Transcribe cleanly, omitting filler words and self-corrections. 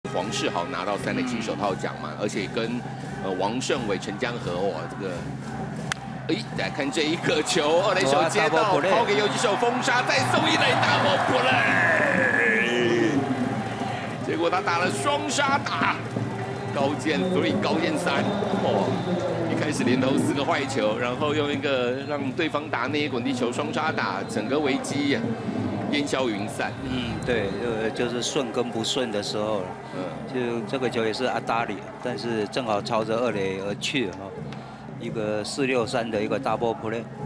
黄世豪拿到3垒金手套奖嘛，而且跟王胜伟、陈江河哇这个。 来看这一个球，二垒手接到，抛给游击手封杀，再送一垒double play， 结果他打了双杀打，高见3，高见3，哦，一开始连投4个坏球，然后用一个让对方打内野滚地球双杀打，整个危机烟消云散。 对，就是顺跟不顺的时候了，就这个球也是阿达里，但是正好朝着2垒而去哈。 一个4-6-3的一个 double play。